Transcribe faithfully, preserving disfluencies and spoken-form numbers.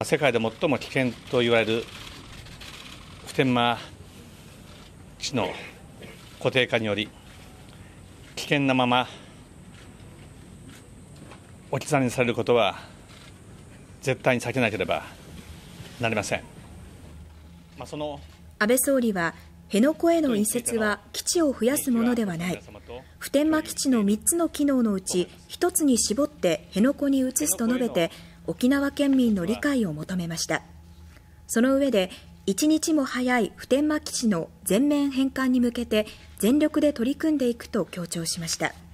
世界で最も危険と言われる普天間基地の固定化により、危険なまま置き去りにされることは絶対に避けなければなりません。まあ、その安倍総理は、辺野古への移設は基地を増やすものではない、普天間基地のみっつの機能のうちひとつに絞って辺野古に移すと述べて、沖縄県民の理解を求めました。その上で、一日も早い普天間基地の全面返還に向けて全力で取り組んでいくと強調しました。